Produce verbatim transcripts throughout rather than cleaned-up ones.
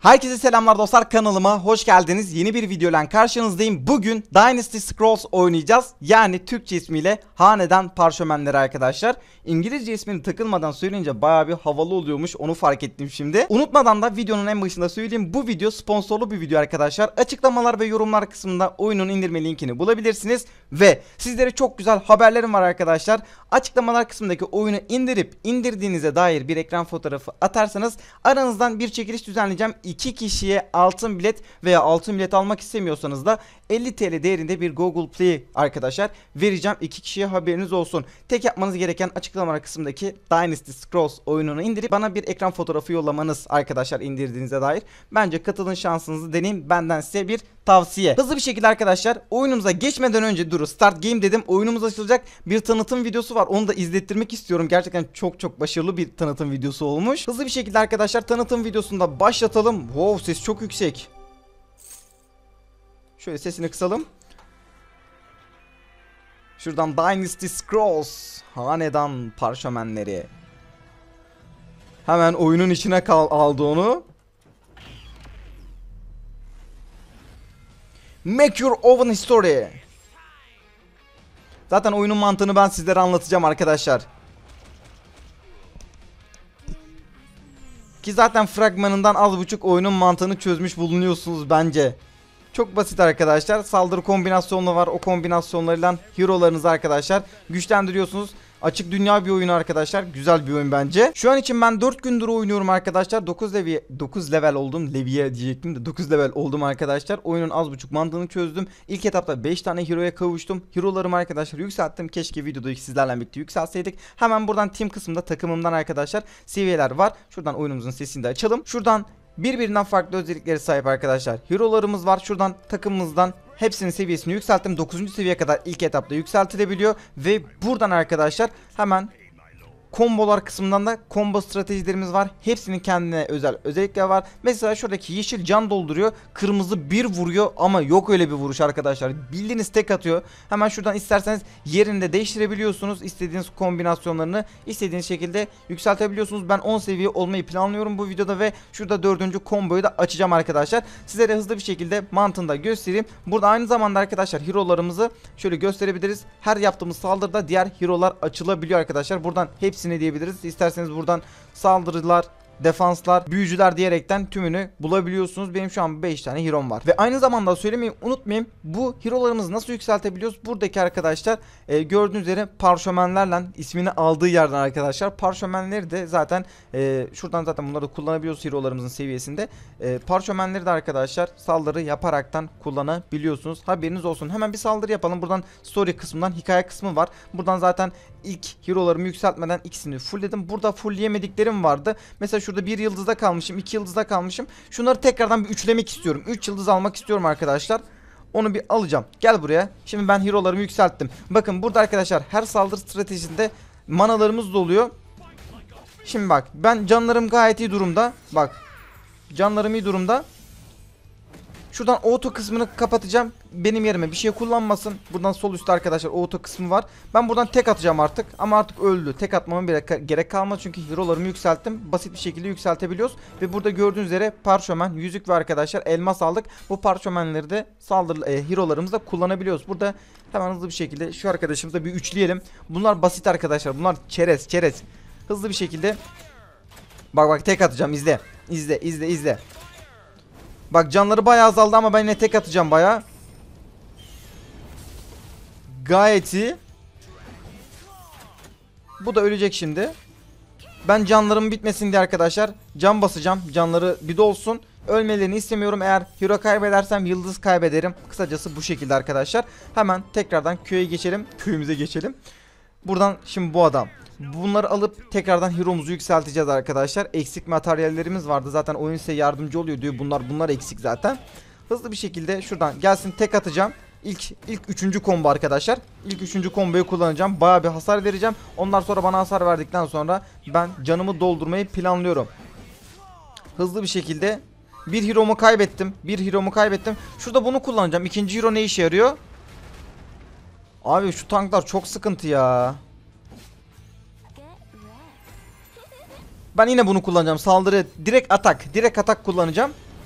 Herkese selamlar dostlar, kanalıma hoş geldiniz. Yeni bir videoyla karşınızdayım. Bugün Dynasty Scrolls oynayacağız. Yani Türkçe ismiyle Hanedan Parşömenleri arkadaşlar. İngilizce ismini takılmadan söyleyince bayağı bir havalı oluyormuş, onu fark ettim şimdi. Unutmadan da videonun en başında söyleyeyim, bu video sponsorlu bir video arkadaşlar. Açıklamalar ve yorumlar kısmında oyunun indirme linkini bulabilirsiniz. Ve sizlere çok güzel haberlerim var arkadaşlar. Açıklamalar kısmındaki oyunu indirip indirdiğinize dair bir ekran fotoğrafı atarsanız aranızdan bir çekiliş düzenleyeceğim. iki kişiye altın bilet veya altın bilet almak istemiyorsanız da elli TL değerinde bir Google Play arkadaşlar vereceğim. iki kişiye haberiniz olsun. Tek yapmanız gereken açıklamalar kısmındaki Dynasty Scrolls oyununu indirip bana bir ekran fotoğrafı yollamanız arkadaşlar, indirdiğinize dair. Bence katılın, şansınızı deneyin. Benden size bir tavsiye. Hızlı bir şekilde arkadaşlar oyunumuza geçmeden önce duru start game dedim. Oyunumuz açılacak. Bir tanıtım videosu var. Onu da izlettirmek istiyorum. Gerçekten çok çok başarılı bir tanıtım videosu olmuş. Hızlı bir şekilde arkadaşlar tanıtım videosunda başlatalım. Wow, ses çok yüksek. Şöyle sesini kısalım. Şuradan Dynasty Scrolls Hanedan Parşömenleri. Hemen oyunun içine kal aldı onu. Make your own history. Zaten oyunun mantığını ben sizlere anlatacağım arkadaşlar. Ki zaten fragmanından az buçuk oyunun mantığını çözmüş bulunuyorsunuz bence. Çok basit arkadaşlar. Saldırı kombinasyonu var. O kombinasyonlarıyla hero'larınızı arkadaşlar güçlendiriyorsunuz. Açık dünya bir oyun arkadaşlar. Güzel bir oyun bence. Şu an için ben dört gündür oynuyorum arkadaşlar. dokuz level dokuz level oldum. Leviye diyecektim de dokuz level oldum arkadaşlar. Oyunun az buçuk mantığını çözdüm. İlk etapta beş tane hero'ya kavuştum. Hero'larımı arkadaşlar yükselttim. Keşke videoda sizlerle birlikte yükseltseydik. Hemen buradan team kısmında takımımdan arkadaşlar seviyeler var. Şuradan oyunumuzun sesini de açalım. Şuradan birbirinden farklı özellikleri sahip arkadaşlar hero'larımız var. Şuradan takımımızdan hepsinin seviyesini yükselttim. dokuzuncu seviyeye kadar ilk etapta yükseltilebiliyor. Ve buradan arkadaşlar hemen kombolar kısmından da combo stratejilerimiz var. Hepsinin kendine özel özellikleri var. Mesela şuradaki yeşil can dolduruyor. Kırmızı bir vuruyor ama yok öyle bir vuruş arkadaşlar. Bildiğiniz tek atıyor. Hemen şuradan isterseniz yerini de değiştirebiliyorsunuz. İstediğiniz kombinasyonlarını istediğiniz şekilde yükseltebiliyorsunuz. Ben on seviye olmayı planlıyorum bu videoda ve şurada dördüncü komboyu da açacağım arkadaşlar. Sizlere hızlı bir şekilde mantığını da göstereyim. Burada aynı zamanda arkadaşlar hero'larımızı şöyle gösterebiliriz. Her yaptığımız saldırıda diğer hero'lar açılabiliyor arkadaşlar. Buradan hepsi ne diyebiliriz? İsterseniz buradan saldırılar, defanslar, büyücüler diyerekten tümünü bulabiliyorsunuz. Benim şu an beş tane hero'm var. Ve aynı zamanda söylemeyi unutmayayım. Bu hero'larımızı nasıl yükseltebiliyoruz? Buradaki arkadaşlar e, gördüğünüz üzere parşömenlerle ismini aldığı yerden arkadaşlar. Parşömenleri de zaten e, şuradan zaten bunları kullanabiliyoruz hero'larımızın seviyesinde. E, parşömenleri de arkadaşlar saldırı yaparaktan kullanabiliyorsunuz. Haberiniz olsun. Hemen bir saldırı yapalım. Buradan story kısmından hikaye kısmı var. Buradan zaten ilk hero'larımı yükseltmeden ikisini fullledim. Burada fullleyemediklerim vardı. Mesela şurada bir yıldızda kalmışım, iki yıldızda kalmışım. Şunları tekrardan bir üçlemek istiyorum. üç yıldız almak istiyorum arkadaşlar. Onu bir alacağım. Gel buraya. Şimdi ben hero'larımı yükselttim. Bakın burada arkadaşlar her saldırı stratejisinde manalarımız doluyor. Şimdi bak, ben canlarım gayet iyi durumda. Bak, canlarım iyi durumda. Şuradan auto kısmını kapatacağım. Benim yerime bir şey kullanmasın. Buradan sol üstte arkadaşlar auto kısmı var. Ben buradan tek atacağım artık. Ama artık öldü. Tek atmama bile gerek kalmadı. Çünkü hero'larımı yükselttim. Basit bir şekilde yükseltebiliyoruz. Ve burada gördüğünüz üzere parşömen, yüzük ve arkadaşlar elmas aldık. Bu parşömenleri de saldırı e, hero'larımızda kullanabiliyoruz. Burada hemen hızlı bir şekilde şu arkadaşımızla bir üçleyelim. Bunlar basit arkadaşlar. Bunlar çerez çerez. Hızlı bir şekilde. Bak bak, tek atacağım. İzle. İzle izle izle. Bak, canları bayağı azaldı ama ben yine tek atacağım bayağı. Gayet iyi. Bu da ölecek şimdi. Ben canlarım bitmesin diye arkadaşlar can basacağım. Canları bir dolsun. Ölmelerini istemiyorum. Eğer hero kaybedersem yıldız kaybederim. Kısacası bu şekilde arkadaşlar. Hemen tekrardan köye geçelim. Köyümüze geçelim. Buradan şimdi bu adam. Bunları alıp tekrardan hero'muzu yükselteceğiz arkadaşlar. Eksik materyallerimiz vardı. Zaten oyun size yardımcı oluyor diyor. Bunlar bunlar eksik zaten. Hızlı bir şekilde şuradan gelsin, tek atacağım. İlk ilk üçüncü combo arkadaşlar. İlk üçüncü komboyu kullanacağım. Bayağı bir hasar vereceğim. Ondan sonra bana hasar verdikten sonra ben canımı doldurmayı planlıyorum. Hızlı bir şekilde bir hero'mu kaybettim. Bir hero'mu kaybettim. Şurada bunu kullanacağım. İkinci hero ne işe yarıyor? Abi şu tanklar çok sıkıntı ya. Ben yine bunu kullanacağım. Saldırı, direkt atak. Direkt atak kullanacağım.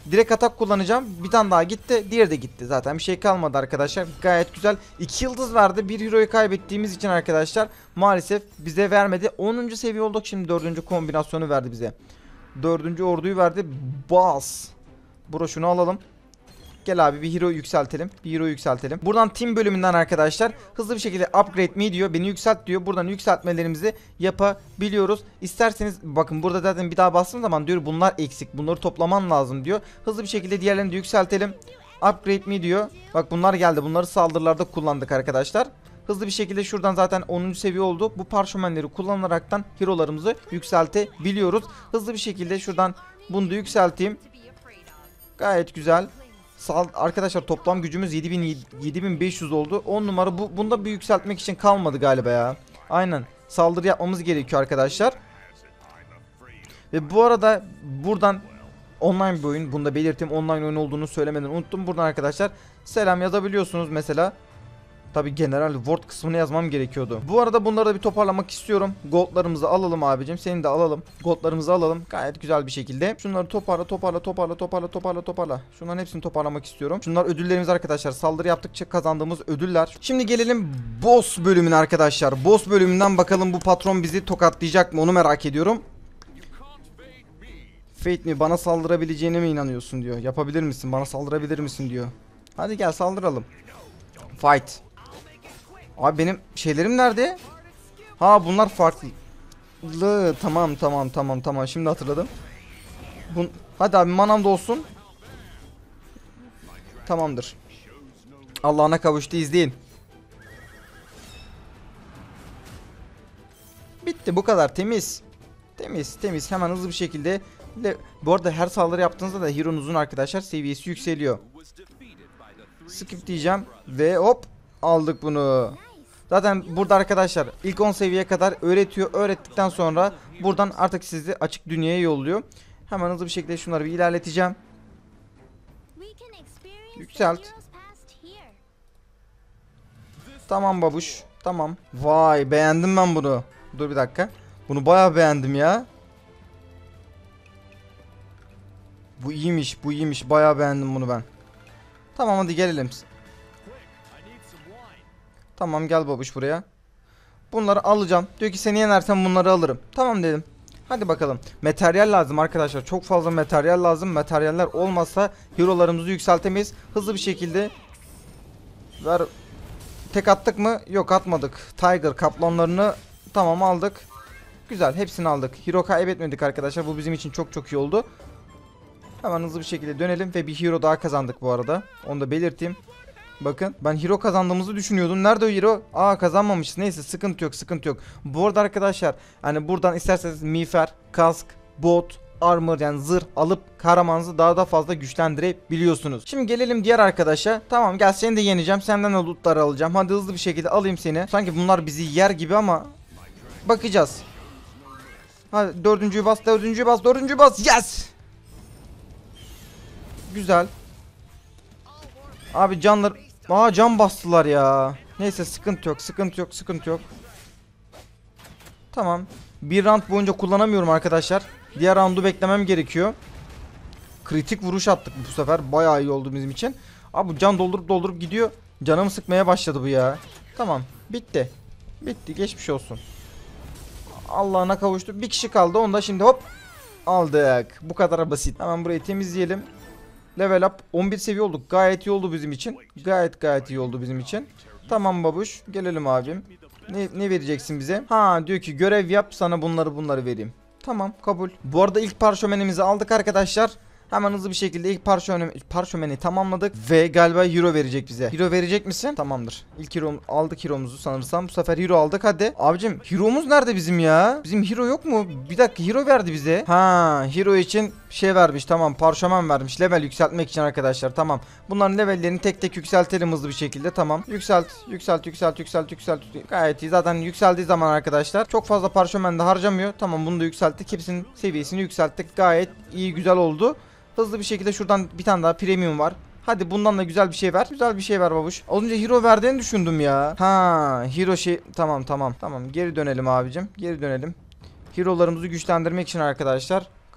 Direkt atak kullanacağım. Bir tane daha gitti. Diğeri de gitti. Zaten bir şey kalmadı arkadaşlar. Gayet güzel. iki yıldız verdi. Bir hero'yu kaybettiğimiz için arkadaşlar maalesef bize vermedi. onuncu seviye olduk. Şimdi dördüncü kombinasyonu verdi bize. dördüncü orduyu verdi. Bas. Bro şunu alalım. Gel abi bir hero yükseltelim. Bir hero yükseltelim. Buradan team bölümünden arkadaşlar hızlı bir şekilde upgrade me diyor. Beni yükselt diyor. Buradan yükseltmelerimizi yapabiliyoruz. İsterseniz bakın burada zaten bir daha bastığım zaman diyor bunlar eksik. Bunları toplaman lazım diyor. Hızlı bir şekilde diğerlerini de yükseltelim. Upgrade me diyor. Bak bunlar geldi. Bunları saldırılarda kullandık arkadaşlar. Hızlı bir şekilde şuradan zaten onuncu seviye oldu. Bu parşömenleri kullanaraktan hero'larımızı yükseltebiliyoruz. Hızlı bir şekilde şuradan bunu da yükselteyim. Gayet güzel. Sal arkadaşlar toplam gücümüz yedi bin yedi bin beş yüz oldu. on numara bu bunda bir yükseltmek için kalmadı galiba ya. Aynen. Saldırı yapmamız gerekiyor arkadaşlar. Ve bu arada buradan online bir oyun. Bunu da belirteyim. Online oyun olduğunu söylemeden unuttum. Buradan arkadaşlar selam yazabiliyorsunuz mesela. Tabi general word kısmını yazmam gerekiyordu. Bu arada bunları da bir toparlamak istiyorum. Goldlarımızı alalım abicim. Seni de alalım. Goldlarımızı alalım. Gayet güzel bir şekilde. Şunları toparla toparla toparla toparla toparla toparla. Şunların hepsini toparlamak istiyorum. Şunlar ödüllerimiz arkadaşlar. Saldırı yaptıkça kazandığımız ödüller. Şimdi gelelim boss bölümüne arkadaşlar. Boss bölümünden bakalım bu patron bizi tokatlayacak mı onu merak ediyorum. Fate mi bana saldırabileceğine mi inanıyorsun diyor. Yapabilir misin? Bana saldırabilir misin diyor. Hadi gel saldıralım. Fight. Abi benim şeylerim nerede? Ha bunlar farklı. Tamam tamam tamam tamam şimdi hatırladım. Bun hadi abi manam da olsun. Tamamdır. Allah'ına kavuştu izleyin. Bitti bu kadar temiz. Temiz temiz hemen hızlı bir şekilde. Bu arada her saldırı yaptığınızda da hero'nuzun arkadaşlar seviyesi yükseliyor. Skip diyeceğim ve hop aldık bunu. Zaten burada arkadaşlar ilk on seviyeye kadar öğretiyor. Öğrettikten sonra buradan artık sizi açık dünyaya yolluyor. Hemen hızlı bir şekilde şunları bir ilerleteceğim. Yükselt. Tamam babuş. Tamam. Vay beğendim ben bunu. Dur bir dakika. Bunu bayağı beğendim ya. Bu iyiymiş. Bu iyiymiş. Bayağı beğendim bunu ben. Tamam hadi gelelim. Tamam gel babuş buraya. Bunları alacağım. Diyor ki seni yenersem bunları alırım. Tamam dedim. Hadi bakalım. Materyal lazım arkadaşlar. Çok fazla materyal lazım. Materyaller olmazsa hero'larımızı yükseltemeyiz. Hızlı bir şekilde ver. Tek attık mı? Yok atmadık. Tiger kaplanlarını tamam aldık. Güzel hepsini aldık. Hero kaybetmedik arkadaşlar. Bu bizim için çok çok iyi oldu. Hemen hızlı bir şekilde dönelim ve bir hero daha kazandık bu arada. Onu da belirteyim. Bakın ben hero kazandığımızı düşünüyordum. Nerede o hero? Aa kazanmamışız. Neyse sıkıntı yok sıkıntı yok. Bu arada arkadaşlar hani buradan isterseniz miğfer, kask, bot, armor yani zırh alıp kahramanınızı daha da fazla güçlendirebiliyorsunuz. Şimdi gelelim diğer arkadaşa. Tamam gel seni de yeneceğim. Senden de lootları alacağım. Hadi hızlı bir şekilde alayım seni. Sanki bunlar bizi yer gibi ama bakacağız. Hadi dördüncüyü bas, dördüncüyü bas, dördüncüyü bas. Yes! Güzel. Abi canlar... Aa can bastılar ya. Neyse sıkıntı yok sıkıntı yok sıkıntı yok. Tamam. Bir round boyunca kullanamıyorum arkadaşlar. Diğer roundu beklemem gerekiyor. Kritik vuruş attık bu sefer. Bayağı iyi oldu bizim için. Abi bu can doldurup doldurup gidiyor. Canımı sıkmaya başladı bu ya. Tamam bitti. Bitti geçmiş olsun. Allah'ına kavuştu. Bir kişi kaldı. Onu da şimdi hop aldık. Bu kadar basit. Hemen burayı temizleyelim. Level up on bir seviye olduk. Gayet iyi oldu bizim için. Gayet gayet iyi oldu bizim için. Tamam babuş. Gelelim abim. Ne, ne vereceksin bize? Ha diyor ki görev yap sana bunları bunları vereyim. Tamam kabul. Bu arada ilk parşömenimizi aldık arkadaşlar. Hemen hızlı bir şekilde ilk parşömeni, parşömeni tamamladık. Ve galiba hero verecek bize. Hero verecek misin? Tamamdır. İlk hero aldık hero'muzu sanırsam. Bu sefer hero aldık hadi. Abicim hero'muz nerede bizim ya? Bizim hero yok mu? Bir dakika hero verdi bize. Ha hero için şey vermiş tamam parşömen vermiş. Level yükseltmek için arkadaşlar tamam. Bunların levellerini tek tek yükseltelim hızlı bir şekilde tamam. Yükselt yükselt yükselt yükselt yükselt. Gayet iyi zaten yükseldiği zaman arkadaşlar. Çok fazla parşömen de harcamıyor. Tamam bunu da yükselttik. Hepsinin seviyesini yükselttik. Gayet iyi güzel oldu. Hızlı bir şekilde şuradan bir tane daha premium var. Hadi bundan da güzel bir şey ver. Güzel bir şey ver babuş. Az önce hero verdiğini düşündüm ya. Ha, hero şey tamam tamam. Tamam geri dönelim abicim. Geri dönelim. Hero'larımızı güçlendirmek için arkadaşlar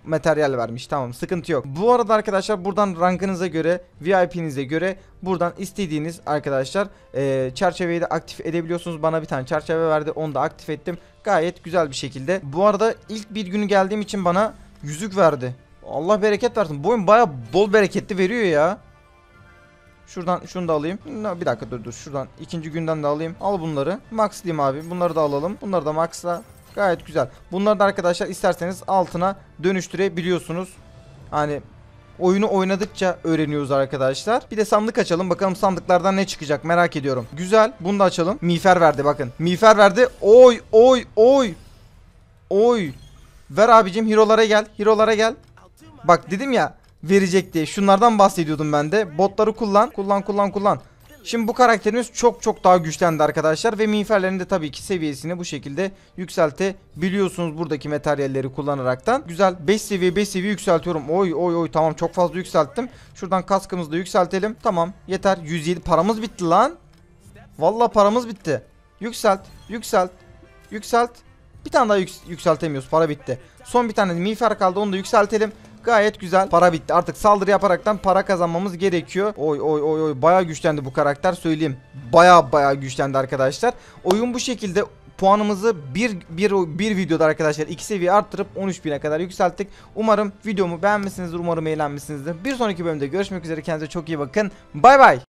materyal vermiş. Tamam, sıkıntı yok. Bu arada arkadaşlar buradan rankınıza göre, V I P'nize göre buradan istediğiniz arkadaşlar e, çerçeveyi de aktif edebiliyorsunuz. Bana bir tane çerçeve verdi. Onu da aktif ettim. Gayet güzel bir şekilde. Bu arada ilk bir günü geldiğim için bana yüzük verdi. Allah bereket versin. Bu oyun baya bol bereketli veriyor ya. Şuradan şunu da alayım. Bir dakika dur dur. Şuradan ikinci günden de alayım. Al bunları. Maxlayayım abi. Bunları da alalım. Bunları da maxla. Gayet güzel. Bunları da arkadaşlar isterseniz altına dönüştürebiliyorsunuz. Hani oyunu oynadıkça öğreniyoruz arkadaşlar. Bir de sandık açalım. Bakalım sandıklardan ne çıkacak, merak ediyorum. Güzel. Bunu da açalım. Miğfer verdi bakın. Miğfer verdi. Oy oy oy. Oy. Ver abicim, hero'lara gel. Hero'lara gel. Bak dedim ya verecek diye. Şunlardan bahsediyordum ben de. Botları kullan. Kullan kullan kullan. Şimdi bu karakterimiz çok çok daha güçlendi arkadaşlar. Ve miğferlerin de tabii ki seviyesini bu şekilde yükseltebiliyorsunuz buradaki materyalleri kullanaraktan. Güzel. beş seviye beş seviye yükseltiyorum. Oy oy oy, tamam, çok fazla yükselttim. Şuradan kaskımızı da yükseltelim. Tamam, yeter. yüz yedi paramız bitti lan. Vallahi paramız bitti. Yükselt. Yükselt. Yükselt. Bir tane daha yüks yükseltemiyoruz. Para bitti. Son bir tane miğfer kaldı. Onu da yükseltelim. Gayet güzel. Para bitti. Artık saldırı yaparaktan para kazanmamız gerekiyor. Oy oy oy oy. Bayağı güçlendi bu karakter, söyleyeyim. Bayağı bayağı güçlendi arkadaşlar. Oyun bu şekilde. Puanımızı bir, bir, bir videoda arkadaşlar iki seviye arttırıp on üç bine kadar yükselttik. Umarım videomu beğenmişsinizdir. Umarım eğlenmişsinizdir. Bir sonraki bölümde görüşmek üzere. Kendinize çok iyi bakın. Bay bay.